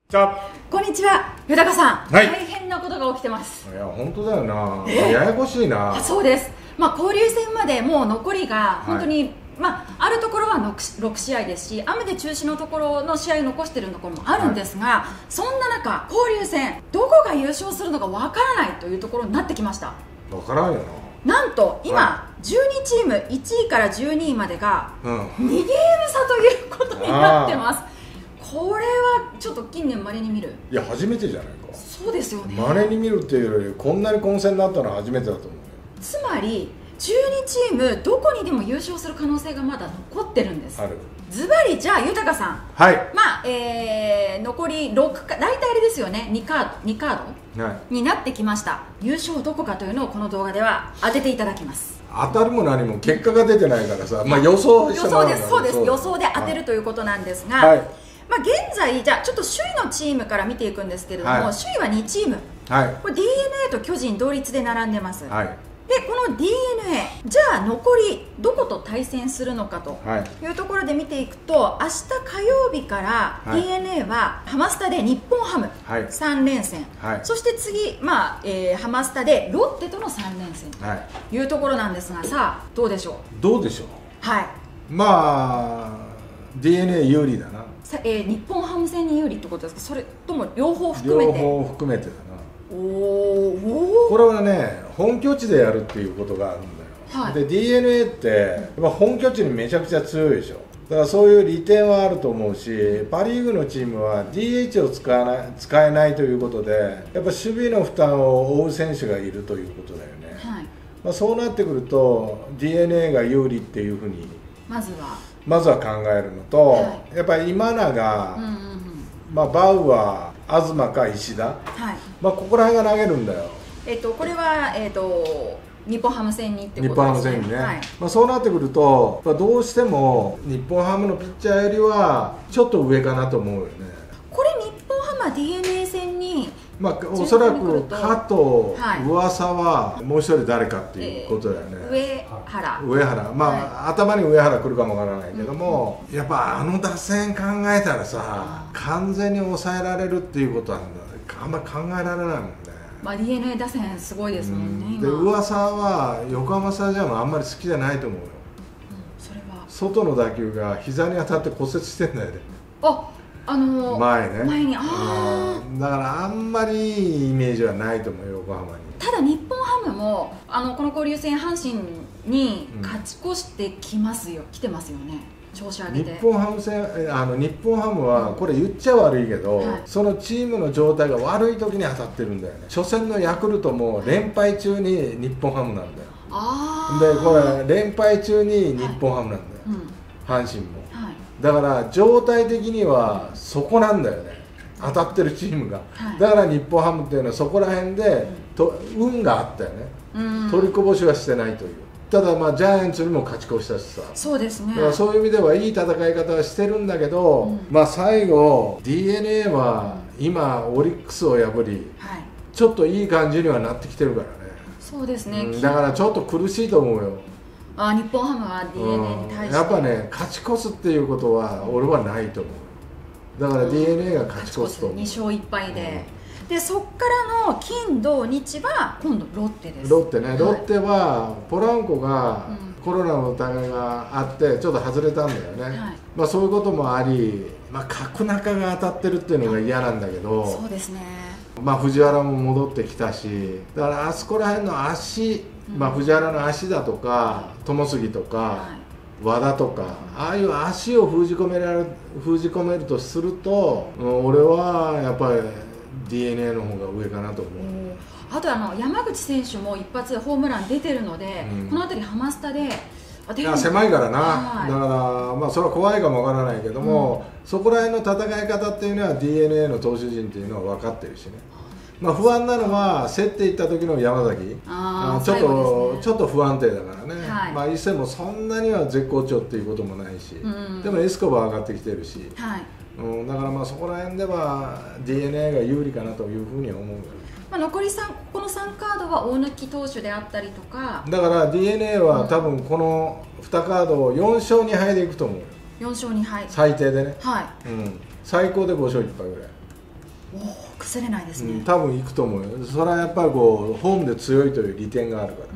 こんにちは、豊さん、 はい、 大変なことが起きてます。 いや、本当だよな、ややこしいな。 そうです、交流戦までもう残りが本当に、あるところは 6試合ですし、雨で中止のところの試合を残しているところもあるんですが、そんな中、交流戦、どこが優勝するのかわからないというところになってきました。 わからんよな。 なんと今、12チーム、1位から12位までが2ゲーム差ということになってます。これはちょっと近年まれに見る。 いや、初めてじゃないか。 そうですよね。 まれに見るっていうより、こんなに混戦になったのは初めてだと思うよ。 つまり12チームどこにでも優勝する可能性がまだ残ってるんです。 ある。 ズバリじゃあ豊さん、 はい、 残り6か、大体あれですよね、2カード、 はい、 になってきました。優勝どこかというのをこの動画では当てていただきます。 当たるも何も結果が出てないからさ、予想してもらう。 予想です、そうです、予想で当てるということなんですが、 はい、 現在、じゃあちょっと首位のチームから見ていくんですけれども、 はい、 首位は2チーム、 はい、 これ DNA と巨人同率で並んでます。 はい、 でこの DNA、 じゃあ残りどこと対戦するのかというところで見ていくと、明日火曜日から DNA はハマスタで日本ハム3連戦、 はい、 そして次、ハマスタでロッテとの3連戦というところなんですが、さあどうでしょう。 どうでしょう。 はい、 DNA 有利だな。 日本ハム戦に有利ってことですか、それとも両方含めて。 両方含めてだな。 これはね、本拠地でやるっていうことがあるんだよ、はい、で DNA ってやっぱ本拠地にめちゃくちゃ強いでしょ。だからそういう利点はあると思うし、パ・リーグのチームは DH を使えないということで、やっぱ守備の負担を負う選手がいるということだよね、はい、そうなってくると DNA が有利っていうふうにまずは考えるのと、はい、やっぱり今永、バウアー、東か石田、はい、ここら辺が投げるんだよ。 これは、日本ハム戦にってことですね。 日本ハム戦にね、はい、そうなってくるとどうしても日本ハムのピッチャーよりはちょっと上かなと思うよね。 これ日本ハムは DNA 戦におそらく加藤、噂はもう一人誰かっていうことだよね。 上原、 頭に上原来るかもわからないけども、やっぱあの打線考えたらさ、完全に抑えられるっていうことはあんまり考えられないもんね。 DNA 打線すごいですもんね。 で噂は横浜スタジアムあんまり好きじゃないと思うよ、 それは外の打球が膝に当たって骨折してんだよね。前にだからあんまりいいイメージはないと思うよ、横浜に。 ただ日本ハムもこの交流戦阪神に勝ち越して来てますよね、調子上げて。 日本ハムはこれ言っちゃ悪いけど、そのチームの状態が悪い時に当たってるんだよね。初戦のヤクルトも連敗中に日本ハムなんだよ。でこれ連敗中に日本ハムなんだよ、阪神も。だから状態的にはそこなんだよね、当たってるチームが。だから日本ハムっていうのはそこら辺で運があったよね。取りこぼしはしてないという。ただジャイアンツにも勝ち越したしさ。 そうですね。 だからそういう意味ではいい戦い方はしてるんだけど、最後 DNA は今オリックスを破り、ちょっといい感じにはなってきてるからね。 そうですね、 だからちょっと苦しいと思うよ。 日本ハムは DNA に対して、 やっぱね、勝ち越すっていうことは俺はないと思う。だから DNA が勝ち越すと思う。 2勝1敗で、でそっからの金土日は今度ロッテです。 ロッテね、ロッテはポランコがコロナの疑いがあってちょっと外れたんだよね、そういうこともあり、角中が当たってるっていうのが嫌なんだけど、 そうですね、 藤原も戻ってきたし、だからあそこら辺の足、藤原の足だとか友杉とか、和田とか、ああいう足を封じ込めるとすると、俺はやっぱり DNA の方が上かなと思う。 あと山口選手も一発ホームラン出てるので、この辺りハマスタで狭いからな、だからそれは怖いかもわからないけども、そこら辺の戦い方っていうのは DNA の投手陣っていうのは分かってるしね。不安なのは競っていった時の山崎、ちょっと不安定だからね、一戦もそんなには絶好調っていうこともないし、でもエスコバー上がってきてるし、だからそこら辺では DNA が有利かなというふうには思う。 残りこの3カードは大貫投手であったりとか、 だから DNA は多分この2カードを4勝2敗でいくと思うよ。 4勝2敗最低でね、最高で5勝1敗ぐらい。 崩れないですね、 多分行くと思うよ。それはやっぱりこうホームで強いという利点があるから、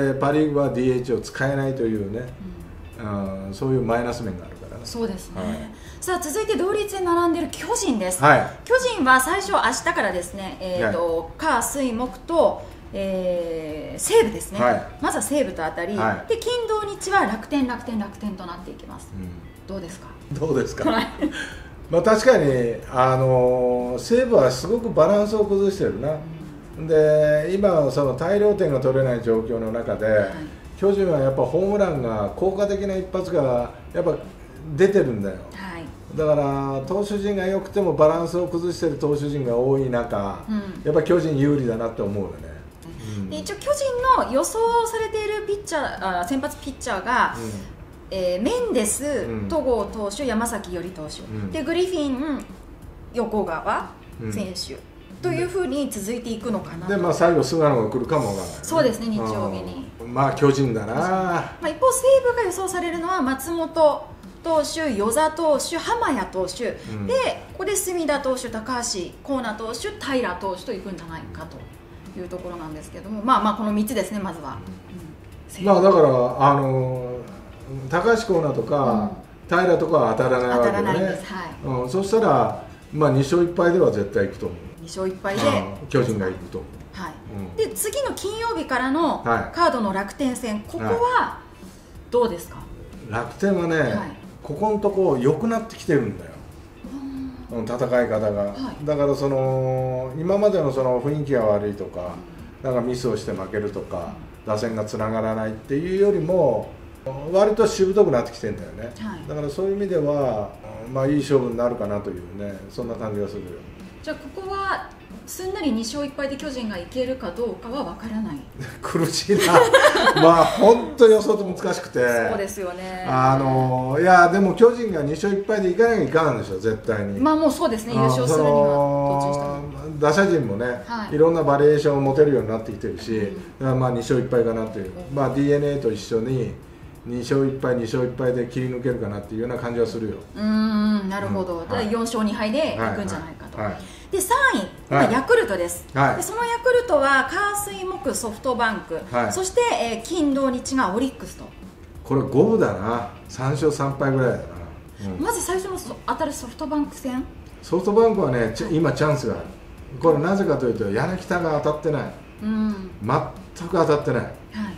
でパ・リーグは DH を使えないというね、そういうマイナス面があるからね。 そうですね、さあ続いて同率で並んでいる巨人です、 はい、 巨人は最初明日からですね、火水木と、西武ですね、まずは西武と当たり、で金土日は楽天となっていきます、どうですか。 どうですかまあ確かに西武はすごくバランスを崩してるな、で今その大量点が取れない状況の中で、巨人はやっぱホームランが効果的な一発がやっぱ出てるんだよ、だから投手陣が良くてもバランスを崩している投手陣が多い中、やっぱ巨人有利だなって思うよね、 一応巨人の予想されているピッチャー先発ピッチャーが、メンデス、戸郷投手、山崎伊織投手、でグリフィン、横川選手、というふうに続いていくのかなと。 で、最後菅野が来るかもわからない、 そうですね、日曜日に。 巨人だな、 一方西武が予想されるのは松本投手、與座投手、浜谷投手、でここで隅田投手、高橋光成投手、平投手といくんじゃないかというところなんですけども、この3つですね、まずは。 だから高橋光成とか、平とかは当たらないわけでね、そしたら、2勝1敗では絶対いくと思う。 2勝1敗で巨人がいくと思う。 で次の金曜日からのカードの楽天戦、ここはどうですか。 楽天はね、ここのとこ良くなってきてるんだよ、戦い方が、だからその今までのその雰囲気が悪いとか、なんかミスをして負けるとか、打線がつながらないっていうよりも割としぶとくなってきてるんだよね、だからそういう意味では、いい勝負になるかなというね、そんな感じがするよ。じゃあここはすんなり2勝1敗で巨人がいけるかどうかは分からない苦しいな本当予想と難しくて。そうですよね。いやでも巨人が2勝1敗でいかなきゃいかんでしょ、絶対に。もうそうですね、優勝するにはどっちにしたら打者陣もね、いろんなバリエーションを持てるようになってきてるし、2勝1敗かなっていう、DNA と一緒に2勝1敗、2勝1敗で切り抜けるかなっていうような感じはするよ。なるほど、4勝2敗でいくんじゃないかと。で3位、ヤクルトです、でそのヤクルトは火水木ソフトバンク、そして、金土日がオリックスと。これ五分だな、3勝3敗ぐらいだな、まず最初の当たるソフトバンク戦。ソフトバンクはね、今チャンスがある。これなぜかというと柳田が当たってない、全く当たってない、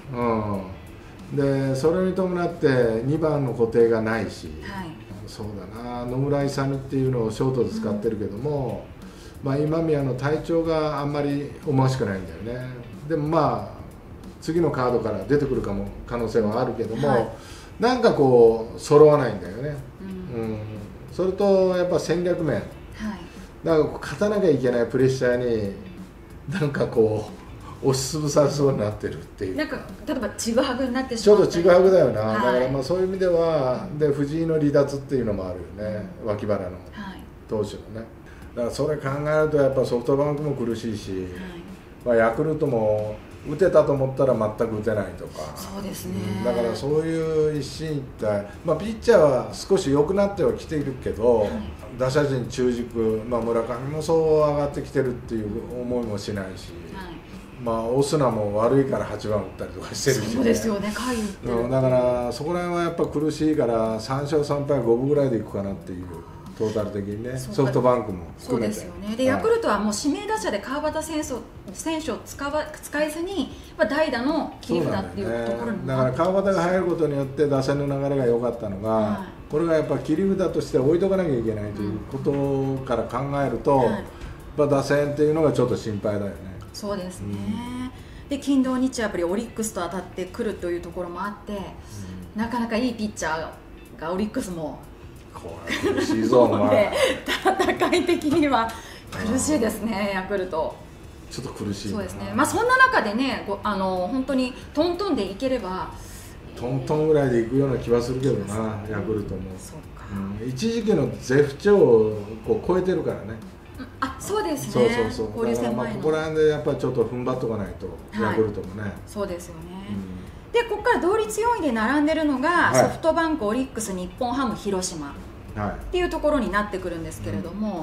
でそれに伴って2番の固定がないし、そうだな、野村勇っていうのをショートで使ってるけども、今宮の体調があんまり思わしくないんだよね。でも次のカードから出てくる可能性はあるけども、なんかこう揃わないんだよね、それとやっぱ戦略面、だから勝たなきゃいけないプレッシャーになんかこう押しつぶされそうになってるっていう、なんか例えばちぐはぐになってしまう、ちょっとちぐはぐだよな、だからそういう意味ではで藤井の離脱っていうのもあるよね、脇腹の投手のね。だからそれ考えるとやっぱソフトバンクも苦しいし、ヤクルトも打てたと思ったら全く打てないとか、そうですね、だからそういう一進一退、ピッチャーは少し良くなってはきているけど、打者陣中軸、村上もそう上がってきてるっていう思いもしないし、オスナも悪いから8番打ったりとかしてるし、そうですよね、回打ってる、だからそこら辺はやっぱ苦しいから3勝3敗5分ぐらいでいくかなっていう。トータル的にね、ソフトバンクも含めて。そうですよね。で、ヤクルトはもう指名打者で川端選手を使えずに、代打の切り札っていうところにだから川端が入ることによって打線の流れが良かったのが、これがやっぱ切り札として置いとかなきゃいけないということから考えると、打線っていうのがちょっと心配だよね。そうですね。で、金土日はやっぱりオリックスと当たってくるというところもあって、なかなかいいピッチャーがオリックスもこれ苦しいぞ、戦い的には苦しいですね、ヤクルト。ちょっと苦しい。そうですね。そんな中でね、本当にトントンでいければ、トントンぐらいでいくような気はするけどな、ヤクルトも。一時期の絶不調を超えてるからね。そうですね。そう。交流戦前の。ここら辺でやっぱりちょっと踏ん張っとかないと、ヤクルトもね。そうですよね。で、ここから同率4位で並んでるのが、ソフトバンク、オリックス、日本ハム、広島っていうところになってくるんですけれども、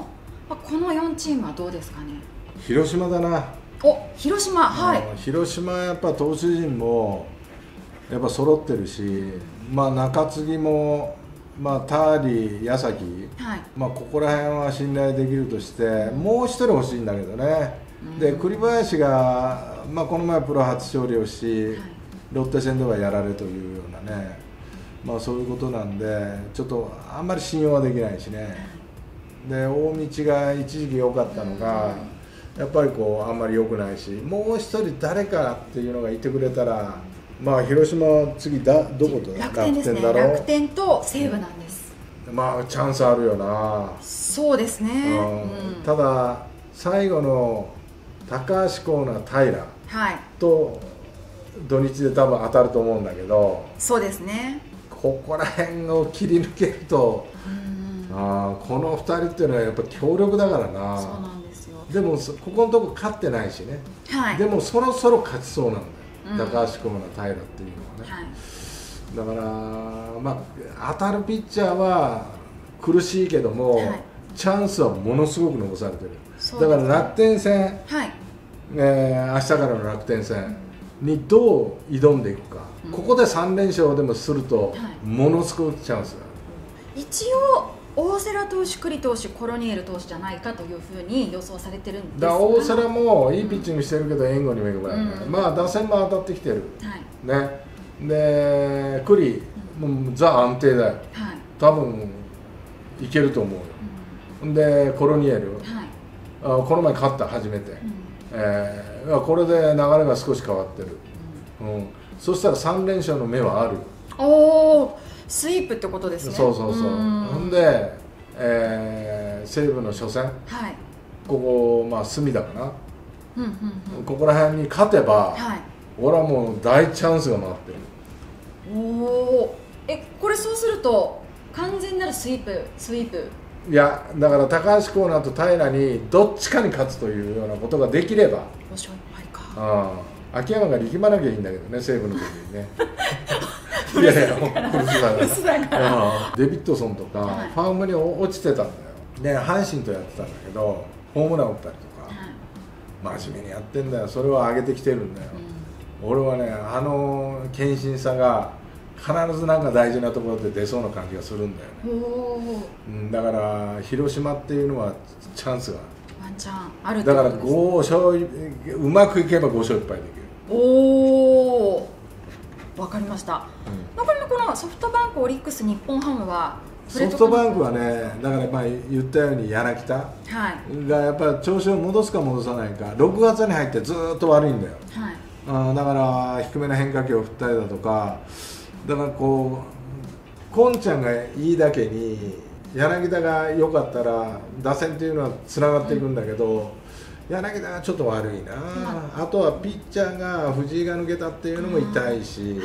この4チームはどうですかね。 広島だな。 広島、はい。 広島やっぱ投手陣もやっぱ揃ってるし、中継ぎも、ターリー、矢崎、はい、ここら辺は信頼できるとして、もう1人欲しいんだけどね、で栗林が、この前プロ初勝利をし、はい、ロッテ戦ではやられというようなね、そういうことなんで、ちょっとあんまり信用はできないしね、で大道が一時期良かったのが、やっぱりあんまり良くないし、もう1人誰かっていうのがいてくれたら。広島は次どことだ。 楽天ですね。楽天と西武なんです。 チャンスあるよな。 そうですね、 ただ最後の高橋光成、平と土日で多分当たると思うんだけど、 そうですね、 ここら辺を切り抜けると、この2人っていうのはやっぱ強力だからな。 そうなんですよ。 でもここのとこ勝ってないしね、はい、でもそろそろ勝ちそうなんだよ、高橋光成、平っていうのはね、はい、だから当たるピッチャーは苦しいけども、はい、チャンスはものすごく残されてる。だから楽天戦、はい、明日からの楽天戦にどう挑んでいくか、ここで3連勝でもすると、ものすごくチャンスがある。 一応大瀬良投手、九里投手、コロニエル投手じゃないかというふうに予想されてるんですが、 大瀬良もいいピッチングしてるけど援護にもいくから、打線も当たってきてる、ね、で九里もザ安定だよ、多分いけると思うよ、でコロニエル、この前勝った、初めて、これで流れが少し変わってる、そしたら3連勝の目はある。 スイープってことですね。 そうほんで、西武の初戦、はい、ここ、隅田かな、ここら辺に勝てば、はい、俺はもう大チャンスが待ってる。 これそうすると完全なるスイープ。 いや、だから高橋光成と平にどっちかに勝つというようなことができれば、 5勝1敗か。 秋山が力まなきゃいいんだけどね、西武の時にね。いやいや、古巣だからデビッドソンとか、ファームに落ちてたんだよ。で阪神とやってたんだけど、ホームラン打ったりとか、真面目にやってんだよ。それを上げてきてるんだよ、俺はね、献身さが必ずなんか大事なところで出そうな感じがするんだよね。だから広島っていうのはチャンスがワンチャンあるってことですね。 だから5勝、うまくいけば5勝1敗できる。 わかりました。残りのこのソフトバンク、オリックス、日本ハムはソフトバンクはね、だから言ったように柳田がやっぱり調子を戻すか戻さないか、6月に入ってずっと悪いんだよ、だから低めの変化球を振ったりだとか、だからこんちゃんがいいだけに柳田が良かったら打線っていうのはつながっていくんだけど、柳田がちょっと悪いな、あとはピッチャーが藤井が抜けたっていうのも痛いし、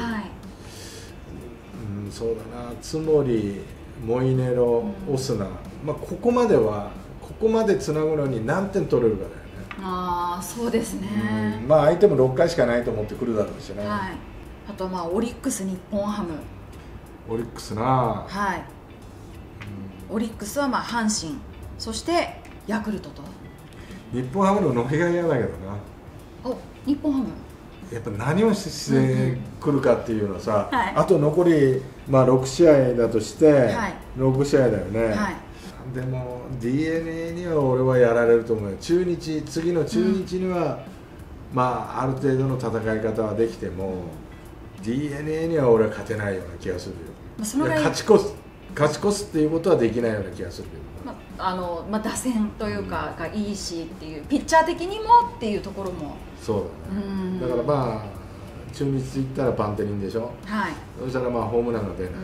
そうだな、津森、モイネロ、オスナ、ここまでつなぐのに何点取れるかだよね。 そうですね、 相手も6回しかないと思ってくるだろうしね、 あとオリックス、日本ハム、 オリックスな、 オリックスは阪神、そしてヤクルトと。 日本ハムの伸びが嫌だけどな。 日本ハムやっぱ何をしてくるかっていうのはさ、あと残り、6試合だとして、6試合だよね、でも DNA には俺はやられると思うよ。次の中日には、ある程度の戦い方はできても、DNA には俺は勝てないような気がするよ。勝ち越すっていうことはできないような気がするけど、 打線というかがいいしっていう、ピッチャー的にもっていうところもそうだね。だから中日行ったらバンテリンでしょ、そしたらホームランが出ない、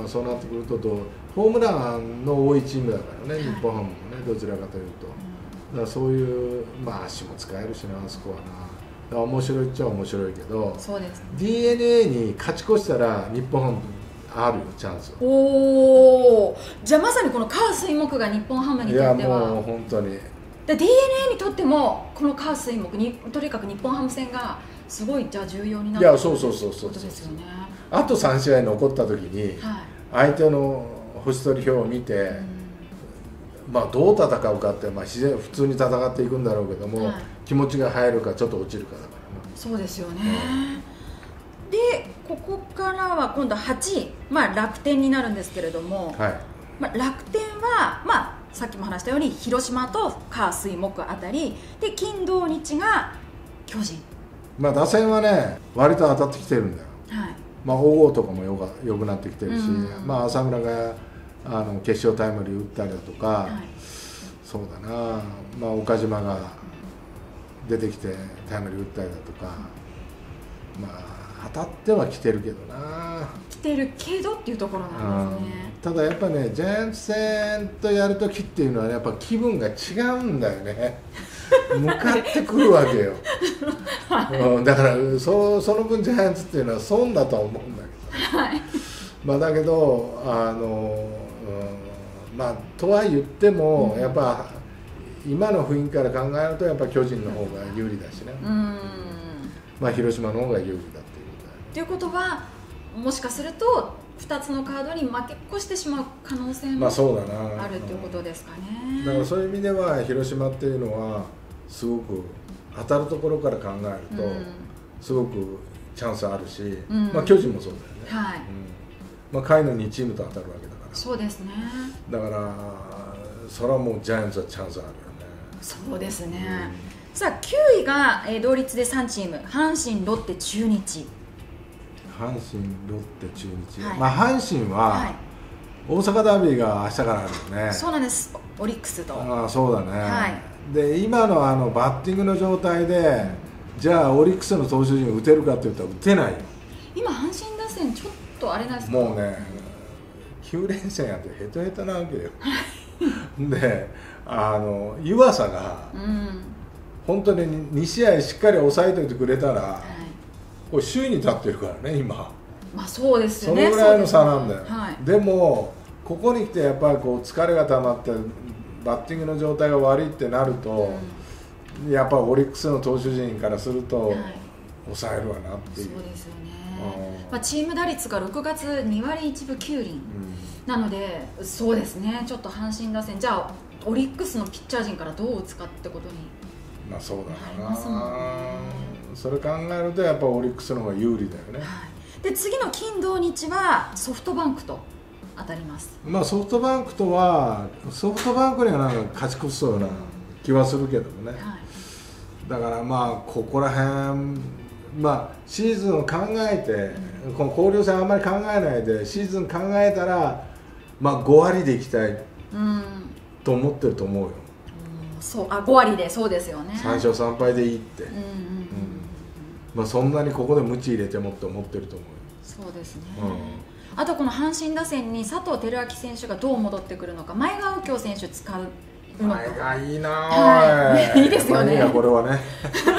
そうなってくるとホームランの多いチームだからね、日本ハムもね、どちらかというと、だからそういう、足も使えるしな、あそこはな。だから面白いっちゃ面白いけど、 そうです、ね、 DNA に勝ち越したら日本ハムあるよ、チャンス。 じゃあまさにこの火水木が日本ハムにとっては、いやもう本当に DNA にとってもこの火水木にとにかく日本ハム戦がすごいじゃあ重要になってくるということですよね。 あと3試合残った時に、相手の星取り表を見て、 まあ、どう戦うかって、まあ、自然普通に戦っていくんだろうけども、はい、気持ちが入るかちょっと落ちるかだからな。 そうですよね、でここからは今度8位、まあ、楽天になるんですけれども、はい、まあ、楽天は、まあ、さっきも話したように広島と火水木あたりで、金土日が巨人。 まあ、打線はね割と当たってきてるんだよ、はい、まあ、小郷とかもよくなってきてるし、まあ、浅村が決勝タイムリー打ったりだとか、はい、そうだな、まあ、岡島が出てきてタイムリー打ったりだとか、まあ、当たってはきてるけどな。 来てるけどっていうところなんですね。 ただやっぱね、ジャイアンツ戦とやるときっていうのは、ね、やっぱ気分が違うんだよね向かってくるわけよ、はい、だからその分ジャイアンツっていうのは損だとは思うんだけど、はい、まあだけどまあとは言っても、やっぱ今の雰囲気から考えるとやっぱ巨人の方が有利だしね、まあ広島の方が有利だっていうことだよ。 ということはもしかすると2つのカードに負け越してしまう可能性もあるということですかね。 だからそういう意味では広島っていうのはすごく当たるところから考えるとすごくチャンスあるし、まあ巨人もそうだよね、はい、まあ下位の2チームと当たるわけだから。 そうですね。 だからそれはもうジャイアンツはチャンスあるよね。 そうですね、さあ9位が同率で3チーム、阪神、ロッテ、中日。 阪神、ロッテ、中日、はい、まあ阪神は大阪ダービーが明日からあるよね。 そうなんです、オリックスと。 ああそうだね、はい、で今のバッティングの状態でじゃあオリックスの投手陣打てるかって言ったら打てないよ。 今阪神打線ちょっとあれなんですか。 もうね9連戦やってヘトヘトなわけよで湯浅が、本当に2試合しっかり抑えておいてくれたら、はい、これ首位に立ってるからね今。 まあそうですよね。 そのぐらいの差なんだよ、はい、でもここに来てやっぱりこう疲れが溜まってバッティングの状態が悪いってなると、やっぱりオリックスの投手陣からすると、抑えるわなっていう。 そうですよね、まあ、チーム打率が6月2割1分9厘、なのでそうですね、ちょっと阪神打線じゃあオリックスのピッチャー陣からどう打つかってことにまあそうだな、それ考えるとやっぱオリックスの方が有利だよね、 はい、で次の金土日はソフトバンクと当たります。 まあソフトバンクにはなんか勝ち越しそうな気はするけどもね、はい、だからまあここら辺、まあシーズンを考えて、この交流戦あんまり考えないでシーズン考えたらまあ5割でいきたいと思ってると思うよ。 そう、5割で、そうですよね。 3勝3敗でいいって、まあそんなにここでムチ入れてもって思ってると思うよ。 そうですね、あとこの阪神打線に佐藤輝明選手がどう戻ってくるのか。前川右京選手使うのか。 前がいいな、 はい、いいですよね、 まあいいやこれはね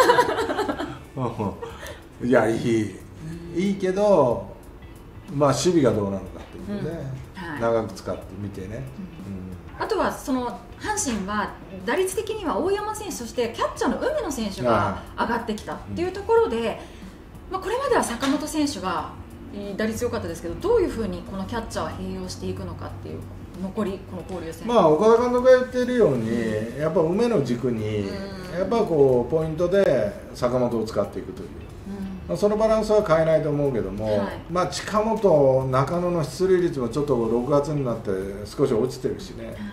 いやいいけど、まあ守備がどうなのかっていうね、長く使ってみてね、 あとはその阪神は打率的には大山選手、そしてキャッチャーの梅野選手が上がってきたっていうところで、まあ、これまでは坂本選手が打率良かったですけど、どういうふうにこのキャッチャーを併用していくのかっていう、残りこの交流戦。 まあ岡田監督が言っているように、やっぱ梅野軸にやっぱこうポイントで坂本を使っていくという、まあ、そのバランスは変えないと思うけども、はい、まあ近本、中野の出塁率もちょっと6月になって少し落ちてるしね、はい、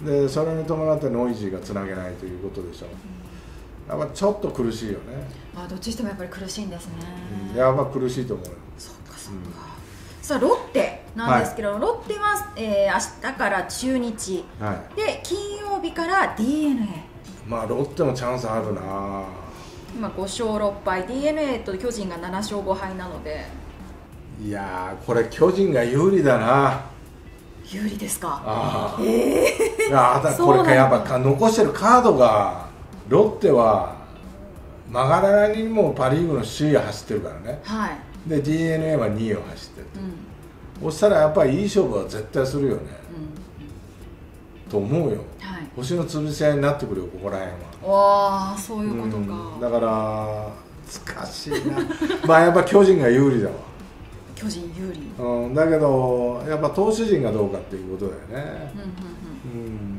でそれに伴ってノイジーがつなげないということでしょう、やっぱちょっと苦しいよね。 どっちしてもやっぱり苦しいんですね、 やっぱ苦しいと思うよ。 そうかそうか、さあロッテなんですけど、はい、ロッテは、明日から中日、はい、で金曜日から DNA。 まあロッテもチャンスあるな。 今5勝6敗 DNA と巨人が7勝5敗なので、 いやーこれ巨人が有利だな。 有利ですか。 これやっぱ残してるカードがロッテは曲がらないにもパ・リーグの首位を走ってるからね、はい、で DNA は2位を走ってる、そしたらやっぱりいい勝負は絶対するよね、と思うよ、はい、星の潰し合いになってくるよここら辺は。 わあそういうことか、 だから難しいなまあやっぱ巨人が有利だわ。 巨人有利、 だけどやっぱ投手陣がどうかっていうことだよね。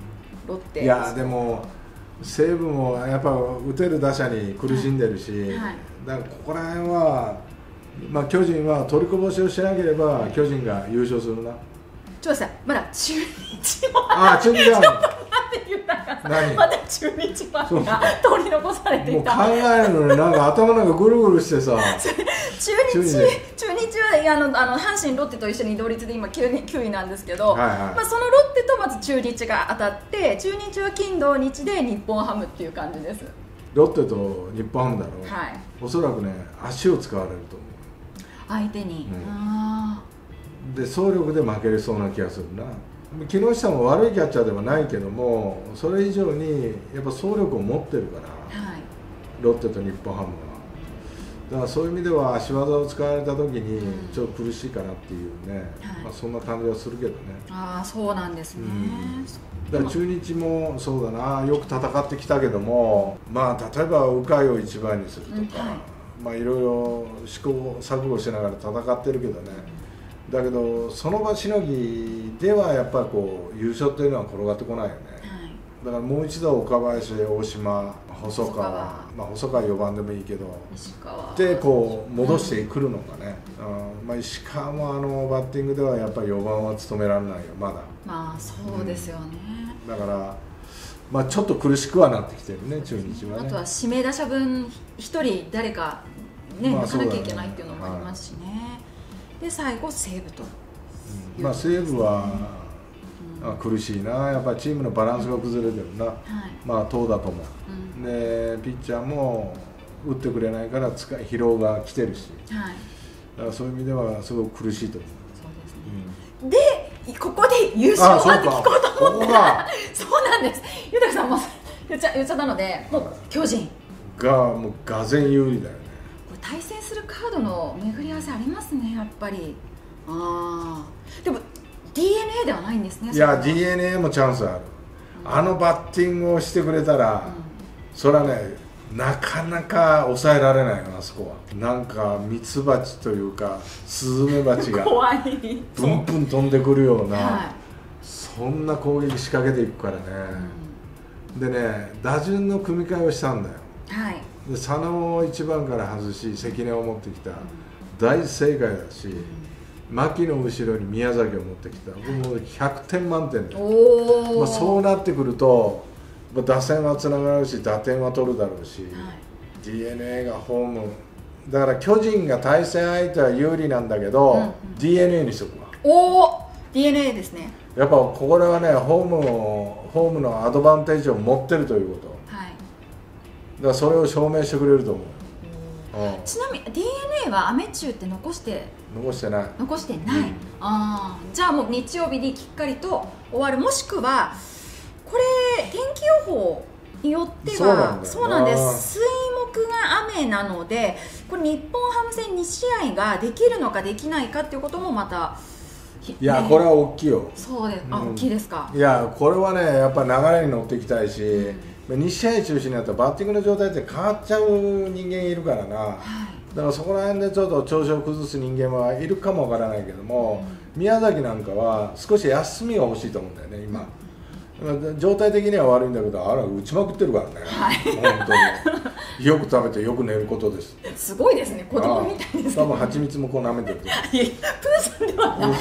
ロッテ。 いやでも西武もやっぱ打てる打者に苦しんでるし、だからここら辺は、まあ、巨人は取りこぼしをしなければ巨人が優勝するな。 ちょっとさ、まだ中日も中日はまだ中日ファンが取り残されていた。 もう考えるのになんか頭なんかぐるぐるしてさ中日は阪神、ロッテと一緒に同率で今9位なんですけど、まあ、そのロッテとまず中日が当たって、中日は金土日で日本ハムっていう感じです。 ロッテと日本ハムだろう、 はい、 おそらくね足を使われると思う相手に、 で走力で負けれそうな気がするな。木下も悪いキャッチャーではないけども、それ以上にやっぱ走力を持ってるから、はい、ロッテと日本ハムは。だからそういう意味では足技を使われた時にちょっと苦しいかなっていうね、まあ、そんな感じはするけどね。 そうなんですね、 だから中日もそうだな、よく戦ってきたけども、まあ、例えば鵜飼を一番にするとか、まあいろいろ試行錯誤しながら戦ってるけどね、だけどその場しのぎではやっぱりこう優勝っていうのは転がってこないよね、だからもう一度岡林、大島、細川、まあ、細川4番でもいいけどでこう戻してくるのがね、まあ、石川もバッティングではやっぱり4番は務められないよまだ。 まあそうですよね、 だからまあちょっと苦しくはなってきてるね、中日はね。 あとは指名打者分1人誰かね、抜かなきゃいけないっていうのもありますしね、で最後西武と、 まあ西武は苦しいな、やっぱりチームのバランスが崩れてるな、まあ投打とも、でピッチャーも打ってくれないから疲労が来てるし、だからそういう意味ではすごく苦しいと思う。 そうですね、でここで優勝はって聞こうと思ったらそうなんです、豊さんも言っちゃったので、もう巨人がもうがぜん有利だよね。 これ対戦するカードの巡り合わせありますね、やっぱり。でも DNA ではないんですね。 いや DNA もチャンスある、あのバッティングをしてくれたら、それはねなかなか抑えられないよ、あそこは。なんかミツバチというかスズメバチがブンブン飛んでくるような、そんな攻撃仕掛けていくからね、でね打順の組み替えをしたんだよ、で佐野を1番から外し関根を持ってきた、大正解だし、牧の後ろに宮崎を持ってきた、もう100点満点で、まあ、そうなってくると打線はつながるし打点は取るだろうし、DNA がホームだから巨人が対戦相手は有利なんだけど、DNA にしとくわ。 DNA ですね。 やっぱこれはねホームのアドバンテージを持ってるということ、だからそれを証明してくれると思う。 ちなみに DNA はアメチューって残してない、じゃあもう日曜日にきっかりと終わる、もしくはこれ天気予報によってはそうなんです、水木が雨なので、これ日本ハム戦2試合ができるのかできないかっていうこともまた、 いやこれは大きいよ。 そうです、大きいですか。 いやこれはねやっぱ流れに乗っていきたいし、2試合中止になったらバッティングの状態って変わっちゃう人間いるからな、だからそこら辺でちょっと調子を崩す人間はいるかもわからないけども、宮崎なんかは少し休みが欲しいと思うんだよね今、状態的には悪いんだけど、あら打ちまくってるからね、本当によく食べてよく寝ることです。 すごいですね、子供みたいですね。 多分蜂蜜もこう舐めてると。 プーさんではない。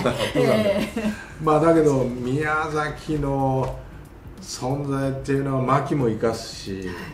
まあだけど宮崎の存在っていうのは牧も生かすし、やっ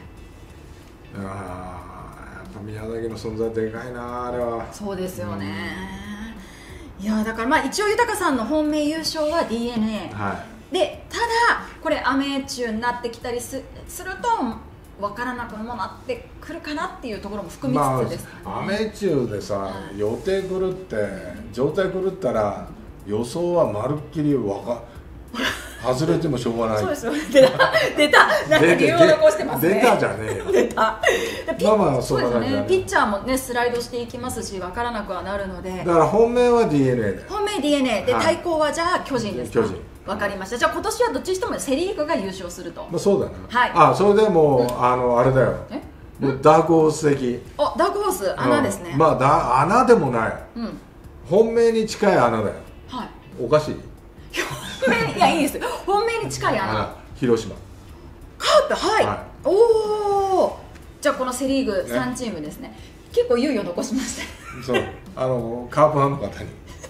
ぱ宮崎の存在でかいな、あれは。 そうですよね、いやだからまあ一応豊さんの本命優勝は DNA、でただこれアメチューになってきたりすると分からなくもなってくるかなっていうところも含みつつです、 アメチューでさ、予定狂って状態狂ったら予想はまるっきり外れてもしょうがない。 そうですよ、出たなんか理由を残してますね。 出たじゃねえよ。 出た。 まあそうですね。 ピッチャーもねスライドしていきますし分からなくはなるので。 だから本命は DNA で。 本命 DNA で対抗はじゃあ巨人ですか。巨人。分かりました。じゃあ今年はどっちにしてもセリーグが優勝すると。 まあそうだな。それでもうあれだよ。ダークホース的。 ダークホース穴ですね。 まあ穴でもない。本命に近い穴だよ。おかしい。 いやいいですよ、本命に近い穴。 広島。 カープ、はい、はい、おお、じゃあこのセ・リーグ3チームですね、結構猶予残しました。 そう、カープファンの方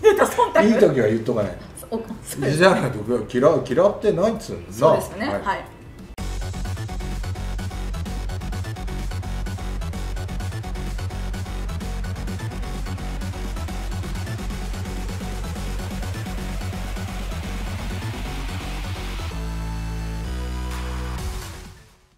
にいい時は言っとかない。じゃないと嫌ってないっつうんだ。 そうですよね、はい。